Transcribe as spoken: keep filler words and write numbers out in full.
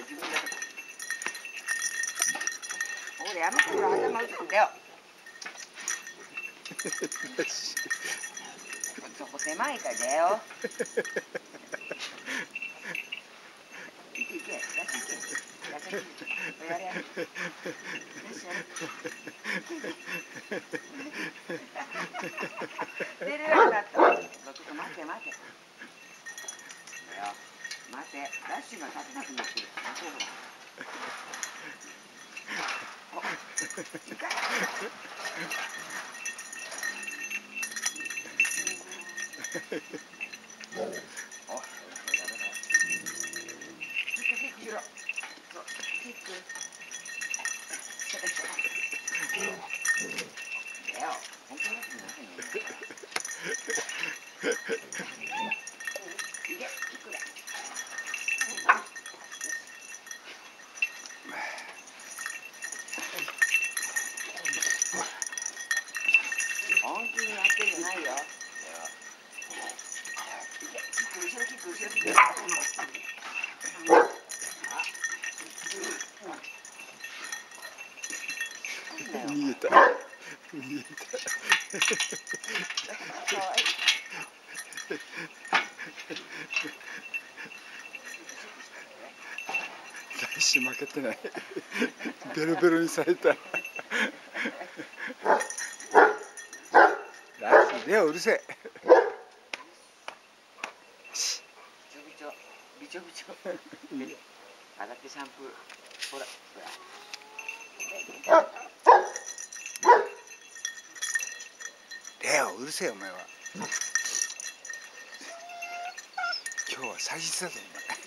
俺やめて、ほら頭打つんだよ。そこ狭いからだよ。いけいけ、やっていけ。やっていけ。やれやれ。よしやれ。出れなくなった。ちょっと待て待て。待て、ダッシュが立てなくなってる。待てほら。お、いか。お、キックキックしろ。そう、キック。だよ、本当になってないの。いけ、キックだ。本気にやってんじゃないよ。いけ、キック、後ろキック、後ろキック。 逃げた。逃げた。 かわいい。 ダッシュ負けてない。ベロベロにされた。ダッシュ、レオうるせえ。 びちょびちょびちょびちょ。洗ってシャンプー。ほら、ほら。 レオうるせえお前は。今日は祭日だぞお前。